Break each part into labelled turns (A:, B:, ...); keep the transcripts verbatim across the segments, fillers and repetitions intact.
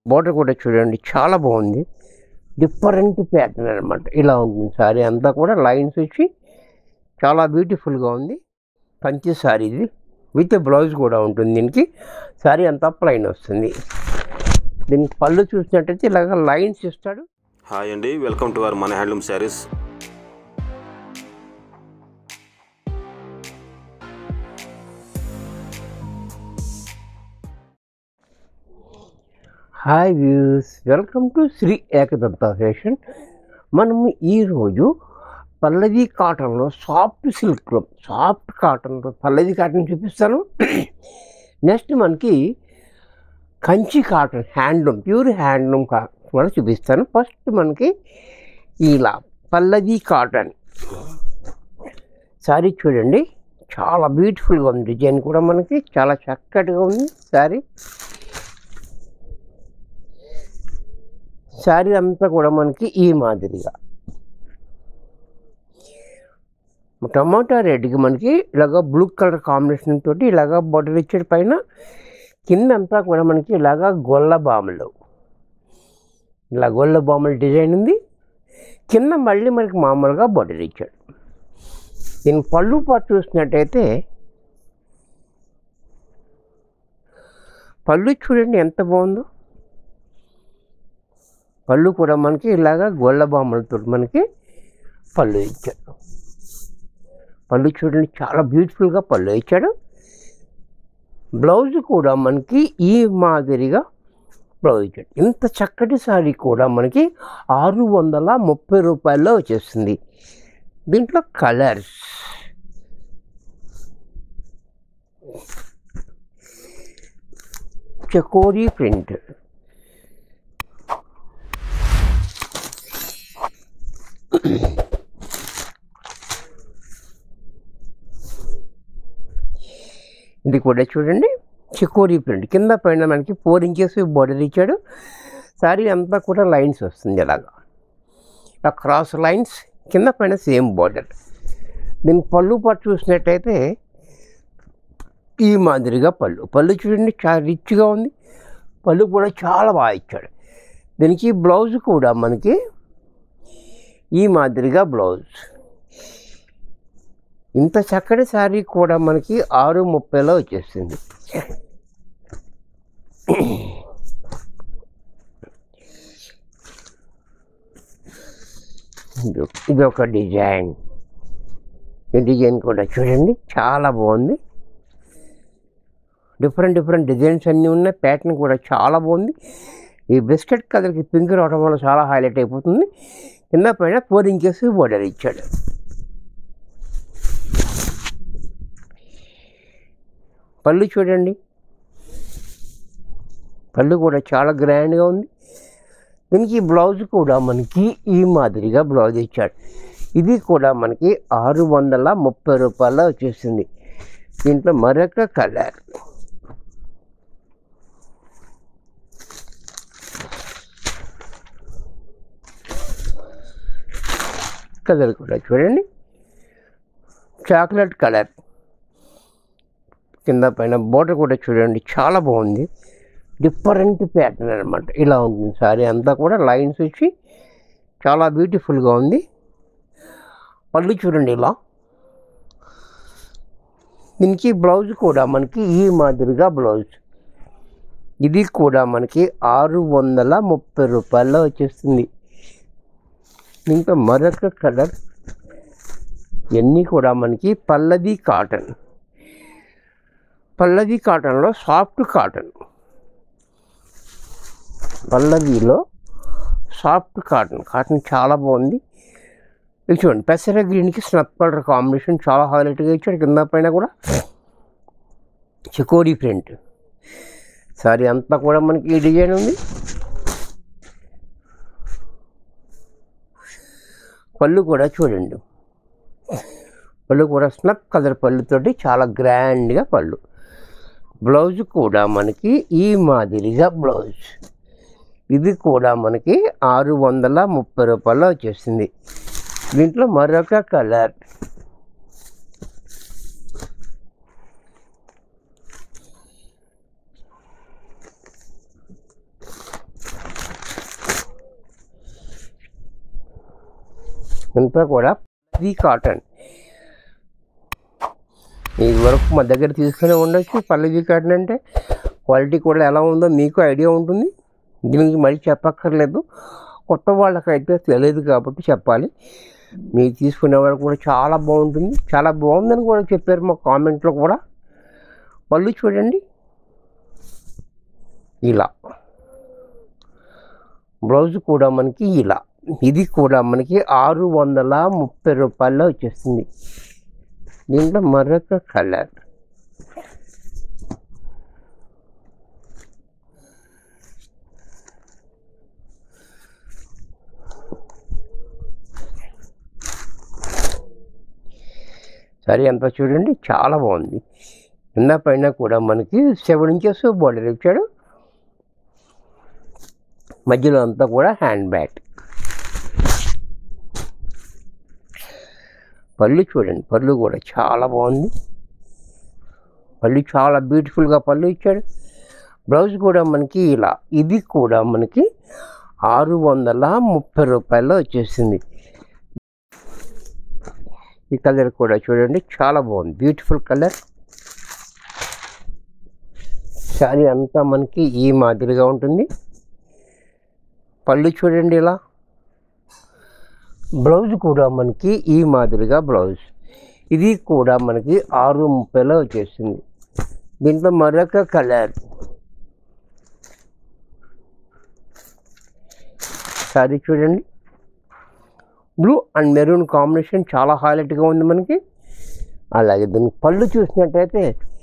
A: Border కూడా చూడండి చాలా బాగుంది, డిఫరెంట్ ప్యాటర్న్ అనమాట. ఇలా ఉంటుంది సారీ అంతా కూడా, లైన్స్ వచ్చి చాలా బ్యూటిఫుల్గా ఉంది. కంచి సారీ ఇది, విత్ బ్లౌజ్ కూడా ఉంటుంది దీనికి. సారీ అంతా ప్లైన్ వస్తుంది. దీనికి పళ్ళు చూసినట్టయితే ఇలాగ లైన్స్ ఇస్తాడు.
B: హాయ్ అండి, వెల్కమ్ టు అవర్ మన handloom saris.
A: Hi views, welcome to Shri Ekadanta fashion. మనము ఈరోజు పల్లవి కాటన్లో సాఫ్ట్ సిల్క్లో సాఫ్ట్ కాటన్లో పల్లవి కాటన్ చూపిస్తాను. నెక్స్ట్ మనకి Kanchi cotton handloom, pure handloom కూడా చూపిస్తాను. ఫస్ట్ మనకి ఇలా పల్లవి కాటన్ శారీ చూడండి, చాలా బ్యూటిఫుల్గా ఉంది. డిజైన్ కూడా మనకి చాలా చక్కటిగా ఉంది శారీ. శారీ అంతా కూడా మనకి ఈ మాదిరిగా టమాటా రెడ్కి మనకి ఇలాగ బ్లూ కలర్ కాంబినేషన్ తోటి ఇలాగ బొటర్ ఇచ్చాడు. పైన కింద అంతా కూడా మనకి ఇలాగ గొల్ల బాములు, ఇలా గొల్ల బాముల డిజైన్ ఉంది. కింద మళ్ళీ మనకి మామూలుగా బొటర్ ఇచ్చాడు. దీని పళ్ళు పాటు చూసినట్టయితే పళ్ళు చూడండి ఎంత బాగుందో. పళ్ళు కూడా మనకి ఇలాగ గొల్ల బామ్మలతో మనకి పళ్ళు ఇచ్చాడు. పళ్ళు చూడండి చాలా బ్యూటిఫుల్గా పళ్ళు ఇచ్చాడు. బ్లౌజ్ కూడా మనకి ఈ మాదిరిగా బ్లౌజ్ ఇచ్చాడు. ఇంత చక్కటి సారీ కూడా మనకి ఆరు వందల ముప్పై రూపాయల్లో వచ్చేస్తుంది. దీంట్లో కలర్స్ చకోరీ ప్రింట్, ఇది కూడా చూడండి చికోరీ ప్రింట్. కింద పైన మనకి ఫోర్ ఇంచెస్ బోర్డర్ ఇచ్చాడు. సారీ అంతా కూడా లైన్స్ వస్తుంది ఇలాగా, ఇలా క్రాస్ లైన్స్, కింద పైన సేమ్ బోర్డర్. దీని పళ్ళు పాటు చూసినట్టయితే ఈ మాదిరిగా పళ్ళు పళ్ళు చూడండి చాలా రిచ్గా ఉంది. పళ్ళు కూడా చాలా బాగా ఇచ్చాడు. దీనికి బ్లౌజ్ కూడా మనకి ఈ మాదిరిగా బ్లౌజ్. ఇంత చక్కటి శారీ కూడా మనకి ఆరు ముప్పైలో వచ్చేస్తుంది. ఇది ఒక డిజైన్. ఈ డిజైన్ కూడా చూడండి చాలా బాగుంది. డిఫరెంట్ డిఫరెంట్ డిజైన్స్ అన్నీ ఉన్నాయి. ప్యాటర్న్ కూడా చాలా బాగుంది. ఈ బిస్కెట్ కలర్కి పింక్ రావడం వల్ల చాలా హైలైట్ అయిపోతుంది. కింద పైన ఫోర్ ఇంచెస్ బోర్డర్ ఇచ్చాడు. పళ్ళు చూడండి, పళ్ళు కూడా చాలా గ్రాండ్గా ఉంది. దీనికి బ్లౌజ్ కూడా మనకి ఈ మాదిరిగా బ్లౌజ్ ఇచ్చాడు. ఇది కూడా మనకి ఆరు వందల ముప్పై రూపాయల్లో వచ్చేసింది. దీంట్లో మరొక కలర్ కలర్ కూడా చూడండి, చాక్లెట్ కలర్. కింద పైన బోర్డర్ కూడా చూడండి చాలా బాగుంది, డిఫరెంట్ ప్యాటర్న్ అనమాట. ఇలా ఉంటుంది సారీ అంతా కూడా, లైన్స్ వచ్చి చాలా బ్యూటిఫుల్గా ఉంది. పళ్ళు చూడండి ఇలా. దీనికి బ్లౌజ్ కూడా మనకి ఈ మాదిరిగా బ్లౌజ్. ఇది కూడా మనకి ఆరు వందల ముప్పై రూపాయల్లో వచ్చేస్తుంది. ఇంకా మరొక కలర్. ఇవన్నీ కూడా మనకి పల్లవి కాటన్. పల్లవి కాటన్లో సాఫ్ట్ కాటన్, పల్లవిలో సాఫ్ట్ కాటన్. కాటన్ చాలా బాగుంది. ఇది చూడండి, పెసర గ్రీన్కి స్నప్ కలర్ కాంబినేషన్ చాలా హైలైట్గా ఇచ్చాడు. కింద పైన కూడా చికోరీ ప్రింట్. సారీ అంతా కూడా మనకి ఈ డిజైన్ ఉంది. పళ్ళు కూడా చూడండి, పళ్ళు కూడా స్నప్ కలర్ పళ్ళుతోటి చాలా గ్రాండ్గా పళ్ళు. బ్లౌజ్ కూడా మనకి ఈ మాదిరిగా బ్లౌజ్. ఇది కూడా మనకి ఆరు వందల ముప్పై రూపాయల్లో వచ్చేసింది. దీంట్లో మరొక కలర్ అంతా కూడా ఇది కాటన్. ఇది వరకు మా దగ్గర తీసుకునే ఉండొచ్చు. పల్లవి కాటన్ అంటే క్వాలిటీ కూడా ఎలా ఉందో మీకు ఐడియా ఉంటుంది. దీనికి మళ్ళీ చెప్పక్కర్లేదు. కొత్త వాళ్ళకైతే తెలియదు కాబట్టి చెప్పాలి. మీరు తీసుకునే వాళ్ళు కూడా చాలా బాగుంటుంది. చాలా బాగుందని కూడా చెప్పారు మా కామెంట్లో కూడా. పళ్ళు చూడండి ఇలా, బ్లౌజ్ కూడా మనకి ఇలా. ఇది కూడా మనకి ఆరు వందల ముప్పై రూపాయల్లో వచ్చేస్తుంది. దీంట్లో మరొక కలర్. సరే అంతా చూడండి చాలా బాగుంది. కింద పైన కూడా మనకి సెవెన్ ఇంచెస్ బార్డర్ ఇచ్చాడు. మధ్యలో అంతా కూడా హ్యాండ్ బ్యాగ్. పళ్ళు చూడండి, పళ్ళు కూడా చాలా బాగుంది. పళ్ళు చాలా బ్యూటిఫుల్గా పళ్ళు ఇచ్చాడు. బ్లౌజ్ కూడా మనకి ఇలా. ఇది కూడా మనకి ఆరు వందల ముప్పై రూపాయల్లో వచ్చేసింది. ఈ కలర్ కూడా చూడండి చాలా బాగుంది, బ్యూటిఫుల్ కలర్. శారీ అంతా మనకి ఈ మాదిరిగా ఉంటుంది. పళ్ళు చూడండి ఇలా. బ్లౌజ్ కూడా మనకి ఈ మాదిరిగా బ్లౌజ్. ఇది కూడా మనకి ఆరు ముప్పైలో వచ్చేసింది. దీంట్లో మరొక కలర్. శారీ చూడండి, బ్లూ అండ్ మెరూన్ కాంబినేషన్ చాలా హైలైట్గా ఉంది మనకి. అలాగే దీనికి పళ్ళు చూసినట్టయితే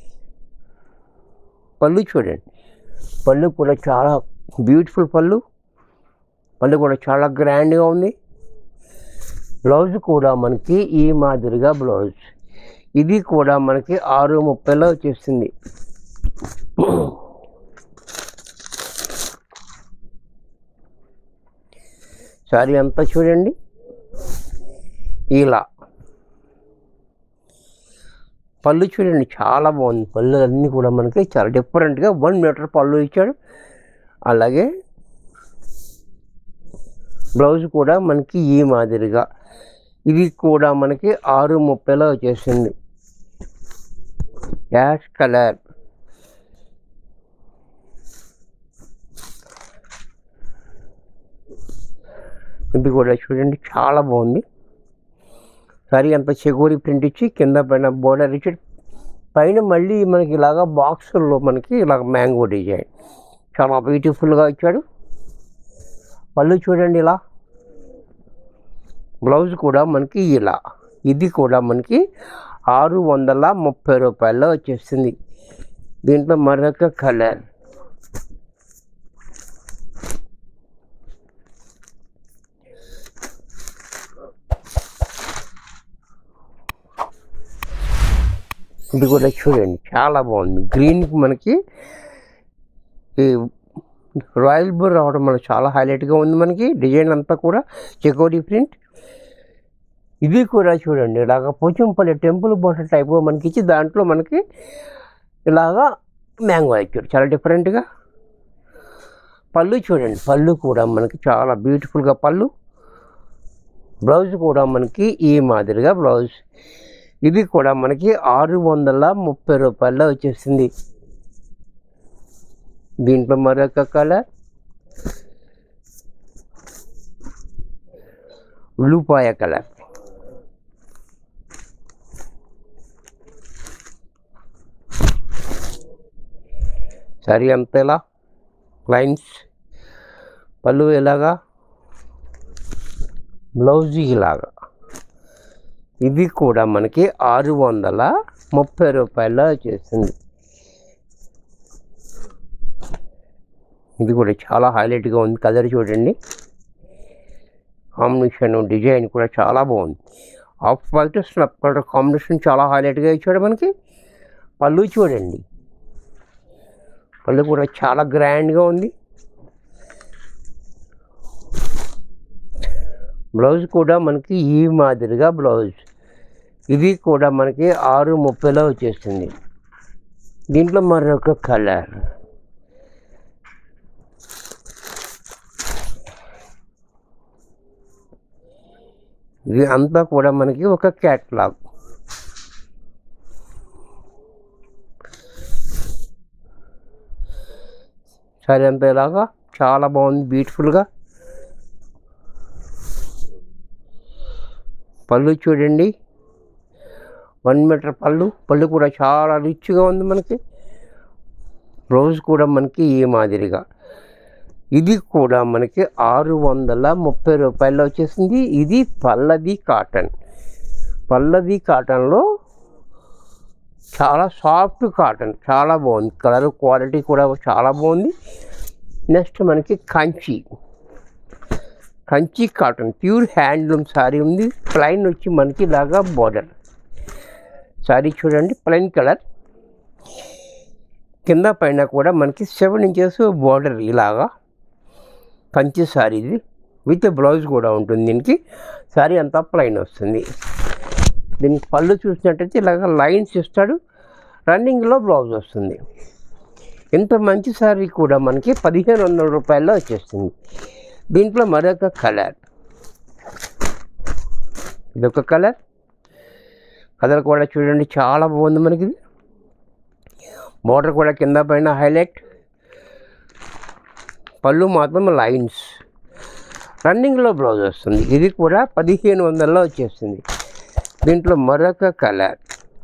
A: పళ్ళు చూడండి, పళ్ళు కూడా చాలా బ్యూటిఫుల్ పళ్ళు. పళ్ళు కూడా చాలా గ్రాండ్గా ఉంది. బ్లౌజ్ కూడా మనకి ఈ మాదిరిగా బ్లౌజ్. ఇది కూడా మనకి ఆరు ముప్పైలో వచ్చేసింది. సారీ అంతా చూడండి ఇలా. పళ్ళు చూడండి చాలా బాగుంది. పళ్ళు అన్నీ కూడా మనకి చాలా డిఫరెంట్గా వన్ మీటర్ పళ్ళు ఇచ్చాడు. అలాగే బ్లౌజ్ కూడా మనకి ఈ మాదిరిగా. ఇది కూడా మనకి ఆరు ముప్పైలో వచ్చేసింది. Ash colour. ఇది కూడా చూడండి చాలా బాగుంది. సారీ అంత చెగోరి ప్రింట్ ఇచ్చి కింద పైన బోర్డర్ ఇచ్చి పైన మళ్ళీ మనకి ఇలాగా బాక్సుల్లో మనకి ఇలాగ మ్యాంగో డిజైన్ చాలా బ్యూటిఫుల్గా ఇచ్చాడు. పళ్ళు చూడండి ఇలా. బ్లౌజ్ కూడా మనకి ఇలా. ఇది కూడా మనకి ఆరు వందల ముప్పై రూపాయల్లో వచ్చేస్తుంది. దీంట్లో మరొక కలర్. ఇది కూడా చూడండి చాలా బాగుంది. గ్రీన్కి మనకి ఈ రాయల్ బ్లూ రావడం మనకి చాలా హైలైట్గా ఉంది. మనకి డిజైన్ అంతా కూడా చెకోరీ ప్రింట్. ఇది కూడా చూడండి ఇలాగ పోచంపల్లి టెంపుల్ బాటిల్ టైప్గా మనకి ఇచ్చి దాంట్లో మనకి ఇలాగా మ్యాంగో ఇచ్చాడు చాలా డిఫరెంట్గా. పళ్ళు చూడండి, పళ్ళు కూడా మనకి చాలా బ్యూటిఫుల్గా పళ్ళు. బ్లౌజ్ కూడా మనకి ఈ మాదిరిగా బ్లౌజ్. ఇది కూడా మనకి ఆరు వందల ముప్పై రూపాయల్లో వచ్చేసింది. దీంట్లో మరొక కలర్ ఉల్లిపాయ కలర్. సరే అంత ఇలా లైన్స్. పళ్ళు ఇలాగా, బ్లౌజ్ ఇలాగా. ఇది కూడా మనకి ఆరు వందల ముప్పై రూపాయల్లో వచ్చేసింది. ఇది కూడా చాలా హైలైట్గా ఉంది. కలర్ చూడండి, కాంబినేషన్ డిజైన్ కూడా చాలా బాగుంది. ఆఫ్ వైట్ స్నప్ కలర్ కాంబినేషన్ చాలా హైలైట్గా ఇచ్చాడు మనకి. పళ్ళు చూడండి, పళ్ళు కూడా చాలా గ్రాండ్గా ఉంది. బ్లౌజ్ కూడా మనకి ఈ మాదిరిగా బ్లౌజ్. ఇది కూడా మనకి ఆరు ముప్పైలో వచ్చేస్తుంది. దీంట్లో మరొక కలర్. ఇది అంతా కూడా మనకి ఒక క్యాట్లాగ్. సరే అంతా ఇలాగా చాలా బాగుంది, బ్యూటిఫుల్గా. పళ్ళు చూడండి, వన్ మీటర్ పళ్ళు. పళ్ళు కూడా చాలా రిచ్గా ఉంది మనకి. బ్లౌజ్ కూడా మనకి ఈ మాదిరిగా. ఇది కూడా మనకి ఆరు వందల ముప్పై రూపాయల్లో వచ్చేసింది. ఇది పల్లవి కాటన్. పల్లవి కాటన్లో చాలా సాఫ్ట్ కాటన్, చాలా బాగుంది. కలర్ క్వాలిటీ కూడా చాలా బాగుంది. నెక్స్ట్ మనకి Kanchi Kanchi cotton pure handloom sari ఉంది. ప్లైన్ వచ్చి మనకి ఇలాగా బార్డర్. సారీ చూడండి, ప్లైన్ కలర్, కింద పైన కూడా మనకి సెవెన్ ఇంచెస్ బార్డర్ ఇలాగా. కంచి సారీ ఇది, విత్ బ్లౌజ్ కూడా ఉంటుంది దీనికి. సారీ అంతా ప్లైన్ వస్తుంది. దీనికి పళ్ళు చూసినట్టయితే ఇలాగ లైన్స్ ఇస్తాడు, రన్నింగ్లో బ్లౌజ్ వస్తుంది. ఇంత మంచి సారీ కూడా మనకి పదిహేను వందల రూపాయల్లో వచ్చేస్తుంది. దీంట్లో మరొక కలర్, ఇదొక కలర్. కలర్ కూడా చూడండి చాలా బాగుంది మనకి. బోర్డర్ కూడా కింద పైన హైలైట్, పళ్ళు మాత్రం లైన్స్, రన్నింగ్లో బ్లౌజ్ వస్తుంది. ఇది కూడా పదిహేను వందల్లో వచ్చేస్తుంది. దీంట్లో మరొక కలర్,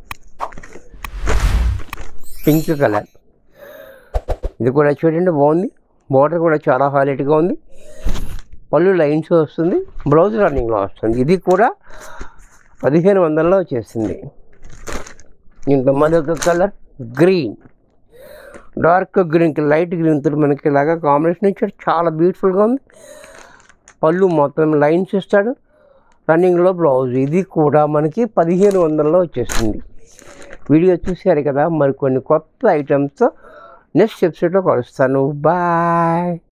A: పింక్ కలర్. ఇది కూడా చూడండి బాగుంది. బోర్డర్ కూడా చాలా హైలైట్గా ఉంది. పళ్ళు లైన్స్ వస్తుంది, బ్లౌజ్ రన్నింగ్లో వస్తుంది. ఇది కూడా పదిహేను వందల్లో వచ్చేసింది. దీంట్లో మరొక కలర్ గ్రీన్, డార్క్ గ్రీన్కి లైట్ గ్రీన్తో మనకి ఇలాగా కాంబినేషన్ ఇచ్చాడు. చాలా బ్యూటిఫుల్గా ఉంది. పళ్ళు మొత్తం లైన్స్ ఇస్తాడు, రన్నింగ్లో బ్లౌజ్. ఇది కూడా మనకి పదిహేను వందల్లో వచ్చేసింది. వీడియో చూశారు కదా, మరికొన్ని కొత్త ఐటమ్స్తో నెక్స్ట్ ఎపిసోడ్లో కలుస్తాను. బాయ్.